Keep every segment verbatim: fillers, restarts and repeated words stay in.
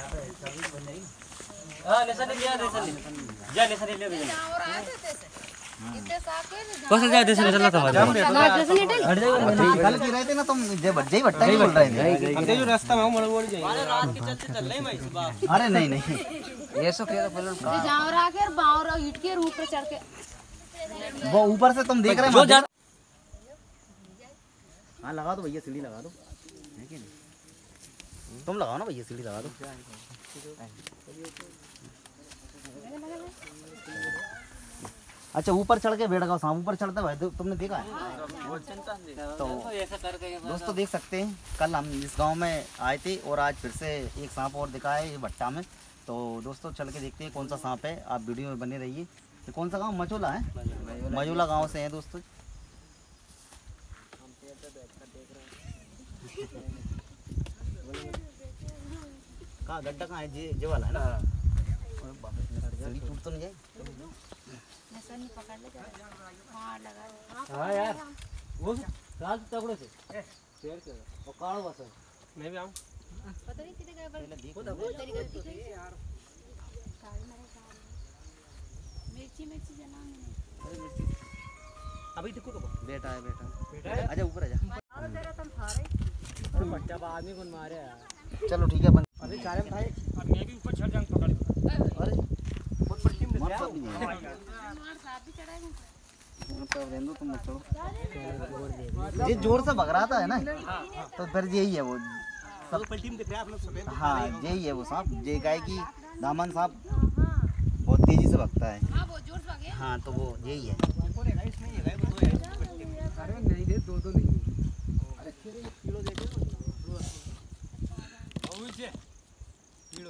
हां लेसन लिया लेसन जा लेसन ले ले कौन जा देसन चला तुम्हारा हट जाओ कल की रहे थे ना तुम जे जय भट्टा ही बोल रहे थे अंदर जो रास्ता में मोड़ मोड़ जाएंगे अरे रात के चलते चल नहीं मैं सुबह अरे नहीं नहीं ये सो किया तो पहले जाओ रहा के बाहर और ईट के ऊपर चढ़ के वो ऊपर से तुम देख रहे हो हां लगा दो भैया सीढ़ी लगा दो है कि नहीं तुम लगाओ ना भैया सीढ़ी लगा दो अच्छा ऊपर चढ़ के बैठ गए साहब ऊपर चढ़ते भाई तुमने देखा है तो दोस्तों देख सकते हैं कल हम इस गांव में आए थे और आज फिर से एक सांप और दिखा है ये भट्टा में। तो दोस्तों चल के देखते हैं कौन सा सांप है, आप वीडियो में बने रहिए। ये कौन सा गांव मचोला है, मचोला गांव से हैं दोस्तों। कहाँ गड्ढा कहाँ है, जे जे वाला है ना, टूट तो नहीं जाए। हाँ यार वो रात तगड़े से शेर के और काढ़ बस मैं भी आऊं पता नहीं कितने गए पहले देखो देखो तेरी गलती थी यार। मिर्ची मिर्ची जना मैंने अभी देखो तो बेटा है बेटा बेटा आजा ऊपर आजा। अरे तेरा तुम सारे बच्चा बाद में कौन मारे यार। चलो ठीक है अपन अरे सारे में भाई अब मैं भी ऊपर चढ़ जाऊं पकड़। अरे बहुत बड़ी टीम में मार साहब भी चढ़ाएंगे तो रेंदो तुम मत चढ़ो। ये जोर से भग रहा था है ना तो फिर यही है वो सब पलटी में दिख रहा है अपना सफेद। हाँ यही है वो सांप, जे गाय की दामन सांप बहुत तेजी से भगता है। हाँ वो जोर से भागे। हाँ तो वो यही है। इसमें ये गाय वो दो है। अरे नहीं दे दो दो नहीं। अरे किलो देखे ओ नीचे किलो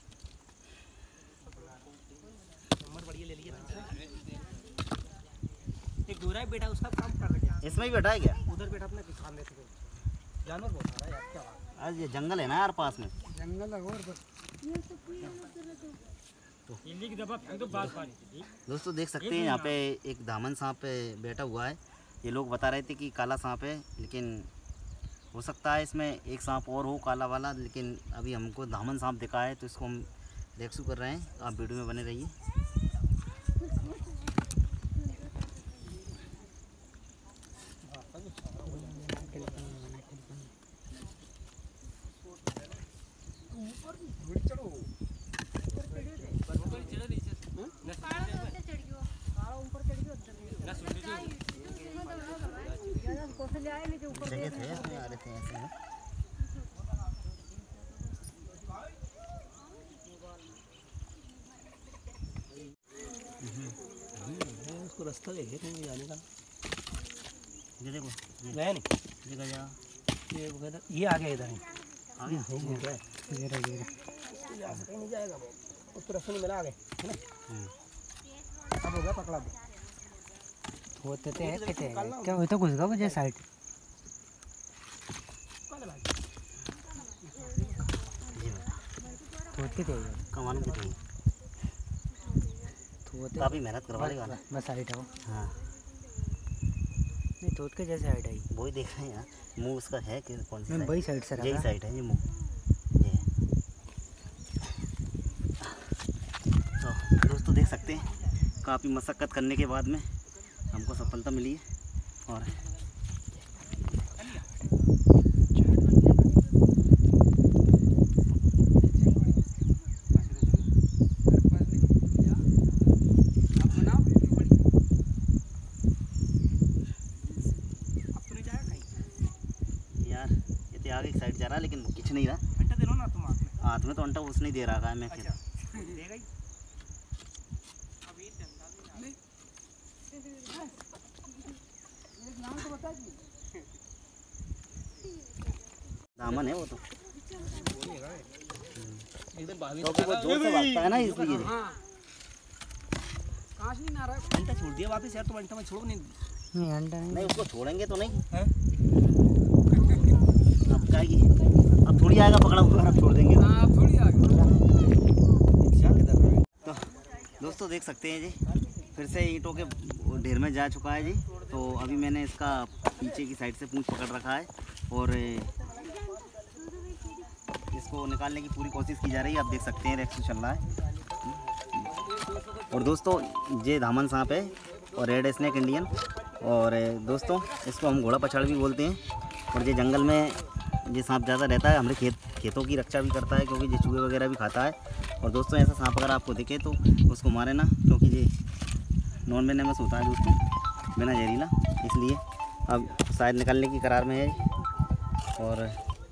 नंबर बढ़िया ले लिए एक दूरा है बेटा उसका काम कर रहा है। इसमें ही बैठा है क्या? उधर बैठा अपने सामने से जानवर बहुत सारा यार क्या आज ये जंगल है ना यार पास में जंगल है और तो इल्ली की दबा फेंक दो बात पानी। दोस्तों देख सकते हैं यहाँ पे एक दामन सांप बैठा हुआ है। ये लोग बता रहे थे कि काला सांप है, लेकिन हो सकता है इसमें एक सांप और हो काला वाला, लेकिन अभी हमको दामन सांप दिखा है तो इसको हम रेस्क्यू कर रहे हैं। आप वीडियो में बने रहिए। जगह थे इसमें आ रहे थे ऐसे में। उसको रास्ता देखे थे जाने का। ये देखो मैं नहीं देखा जा ये वगैरह ये आ गया इधर ही आ गया हो गया ये रहा ये रहा से कहीं नहीं जाएगा वो उस तरफ से नहीं मिला आगे है ना। अब हो गया पकड़ा होते थे कहते क्या होता कुछ का वजह साइड होते थे कमान के थे तो काफी मेहनत करवा लेगा ना बस साइड आओ। हाँ नहीं तो के जैसे साइड आई वही देख रहे हैं यार। मुंह उसका है कि कौन सा वही साइड से यही साइड है ये मुंह ये। तो दोस्तों देख सकते हैं काफ़ी मशक्क़त करने के बाद में हमको सफलता मिली है। और यार ये आगे एक साइड जा रहा है लेकिन वो कुछ नहीं रहा। अंटा दे लो ना तुम हाथ में तो अंटा उसने दे रहा है मैं फिर दामन है वो तो एकदम वो जोर से भागता है ना इसलिए। काश नहीं आ रहा अंटा छोड़ दिया वापस यार। तुम अंटा में छोड़ो नहीं नहीं अंटा नहीं, नहीं उसको छोड़ेंगे तो नहीं है अब क्या की अब थोड़ी आएगा पकड़ा हुआ अब छोड़ देंगे। हां थोड़ी आएगा तो दोस्तों देख सकते हैं जी फिर से ईंटों के ढेर में जा चुका है जी। तो अभी मैंने इसका पीछे की साइड से पूंछ पकड़ रखा है और इसको निकालने की पूरी कोशिश की जा रही है। आप देख सकते हैं रेस्क्यू चल रहा है। और दोस्तों ये धामन सांप है और रेड स्नेक इंडियन। और दोस्तों इसको हम घोड़ा पछाड़ भी बोलते हैं। और ये जंगल में ये सांप ज़्यादा रहता है, हमारे खेत खेतों की रक्षा भी करता है क्योंकि ये चूहे वगैरह भी खाता है। और दोस्तों ऐसा सांप अगर आपको दिखे तो उसको मारे ना, क्योंकि ये नॉन वेनेमस होता है दोस्तों, बिना जहरीला, इसलिए अब शायद निकलने की करार में है। और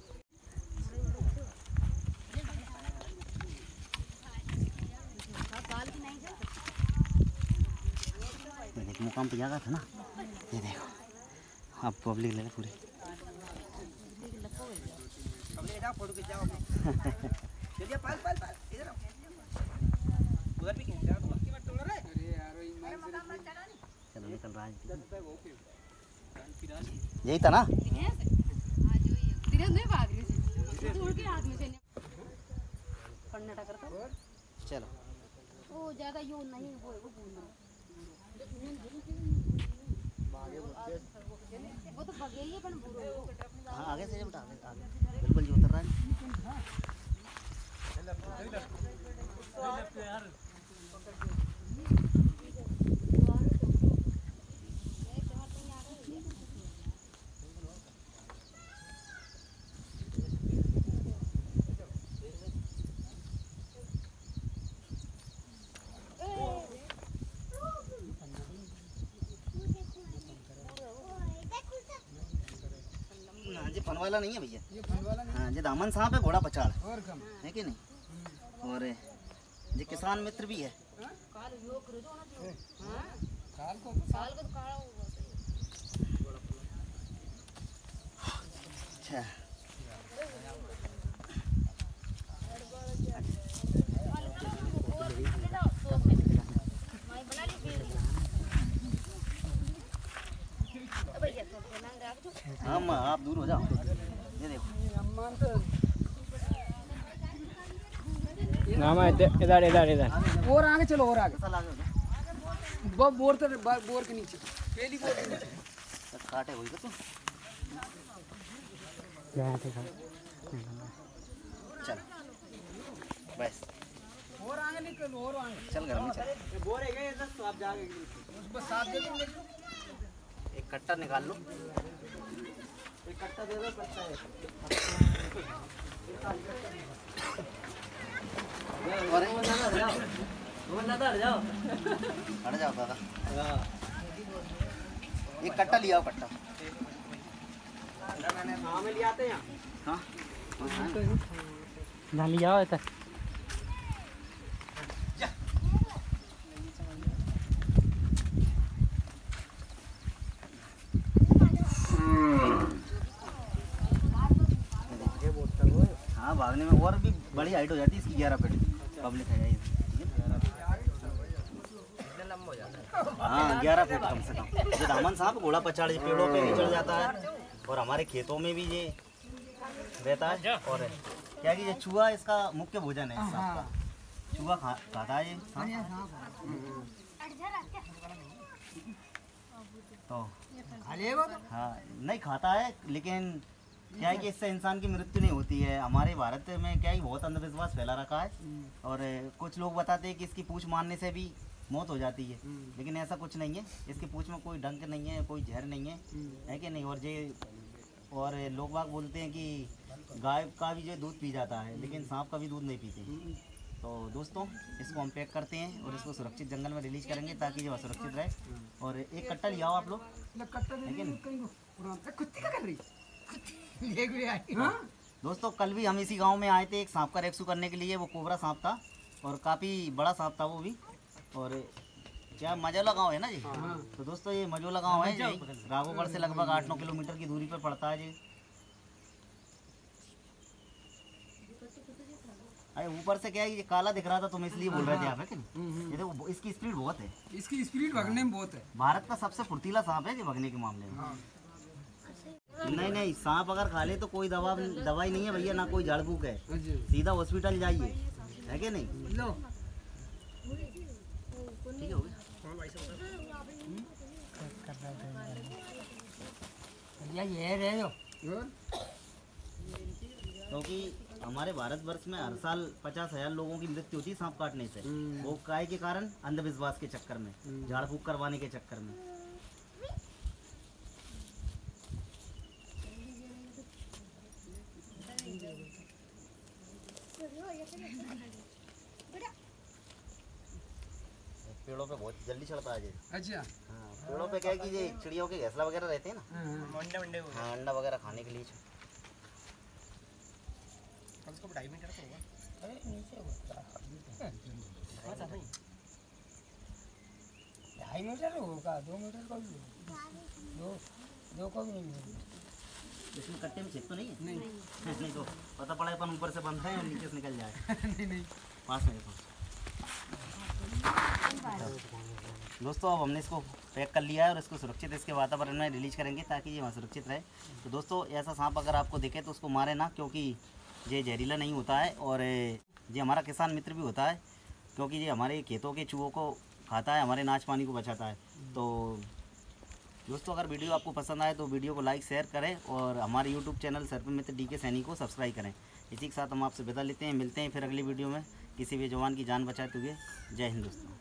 मुकाम पे जागा था ना, ये देखो आप पब्लिक ले पूरी चलो निकल रहा है। यही था ना, चलो वो ज्यादा यो नहीं वो वो वो तो बगेली है पर हाँ आगे से उठा आगे आगे बिल्कुल जो उतर रहा है। ये फन वाला नहीं है भैया, ये फन वाला नहीं। हाँ ये दामन सांप है, घोड़ा पछाड़ और कम है कि नहीं। और ये किसान मित्र भी है। अच्छा हम आप दूर हो जाओ, ये देखो नाम है इधर इधर इधर और आगे चलो और आगे वो बोर तो बोर के नीचे पहली बोर के नीचे काटे हुई तो चल बस और आगे निकल और आगे चल घर में चल। बोर है गए तो आप जाओगे बस साथ दे दूंगा। एक कट्टा निकाल लो, एक कट्टा दे दो, कट्टा है और एक बंदा हट जाओ, दो बंदा हट जाओ, हट जाओ दादा। एक कट्टा लिया आओ, कट्टा मैंने गाँव में ले आते हैं। हाँ ना लिया है हाँ भागने में और भी बड़ी हाइट हो जाती है इसकी, ग्यारह फीट पब्लिक है ये। हाँ ग्यारह फीट कम से कम। ये दामन सांप घोड़ा पछाड़ पेड़ों पे भी चढ़ जाता है और हमारे खेतों में भी ये रहता है। और क्या कि ये चूहा इसका मुख्य भोजन है, इस सांप का चूहा खा खाता है ये सांप। तो हाँ नहीं खाता है, लेकिन क्या है कि इससे इंसान की मृत्यु नहीं होती है। हमारे भारत में क्या है बहुत अंधविश्वास फैला रखा है और कुछ लोग बताते हैं कि इसकी पूंछ मारने से भी मौत हो जाती है, लेकिन ऐसा कुछ नहीं है। इसकी पूंछ में कोई डंक नहीं है, कोई जहर नहीं है, है कि नहीं। और ये और लोग बाग बोलते हैं कि गाय का भी जो दूध पी जाता है, लेकिन सांप का भी दूध नहीं पीते। तो दोस्तों इसको हम पैक करते हैं और इसको सुरक्षित जंगल में रिलीज करेंगे ताकि जो सुरक्षित रहे। और एक कट्टा ले आओ आप लोग, दोस्तों कल भी हम इसी गांव में आए थे एक सांप का रेस्क्यू करने के लिए। वो कोबरा सांप था और काफ़ी बड़ा सांप था वो भी। और क्या मजोला गांव है ना जी। तो दोस्तों ये मजोला गांव है, राघोगढ़ से लगभग आठ नौ किलोमीटर की दूरी पर पड़ता है जी। अरे ऊपर से क्या है ये काला दिख रहा था, तुम इसलिए बोल रहे थे आप, है कि नहीं। ये देखो इसकी स्पीड बहुत है, इसकी स्पीड भागने में बहुत है। भारत का सबसे फुर्तीला सांप है ये भागने के मामले में। नहीं नहीं सांप अगर खा ले तो कोई दवा दवाई नहीं है भैया, ना कोई झाड़ फूक है, सीधा हॉस्पिटल जाइए, है कि नहीं। लो ठीक है हो गया ये रहे हो। क्योंकि हमारे भारतवर्ष में हर साल पचास हजार लोगों की मृत्यु होती है सांप काटने से। वो काय के कारण? अंधविश्वास के चक्कर में, झाड़ फूक करवाने के चक्कर में। पेड़ों पे बहुत जल्दी चढ़ता है। अच्छा हाँ, पेड़ों पे क्या है कि ये चिड़ियों के घोंसला वगैरह रहते हैं ना, अंडा अंडे हाँ अंडा वगैरह खाने के लिए। उसको ढाई मीटर का होगा। अरे नीचे ढाई मीटर होगा, दो मीटर का भी दो दो का भी नहीं। इसमें कट्टे में छेद तो नहीं है? नहीं नहीं तो पता पड़ा अपन ऊपर से बंद है और नीचे से निकल जाए। नहीं नहीं पास में पास। दोस्तों अब हमने इसको पैक कर लिया है और इसको सुरक्षित इसके वातावरण में रिलीज करेंगे ताकि ये वहाँ सुरक्षित रहे। तो दोस्तों ऐसा सांप अगर आपको दिखे तो उसको मारे ना, क्योंकि ये जहरीला नहीं होता है और ये हमारा किसान मित्र भी होता है, क्योंकि ये हमारे खेतों के चूहों को खाता है, हमारे नाच पानी को बचाता है। तो दोस्तों अगर वीडियो आपको पसंद आए तो वीडियो को लाइक शेयर करें और हमारे यूट्यूब चैनल सर्प मित्र डी के सैनी को सब्सक्राइब करें। इसी के साथ हम आपसे विदा लेते हैं, मिलते हैं फिर अगली वीडियो में किसी भी जवान की जान बचाते हुए। जय हिंद दोस्तों।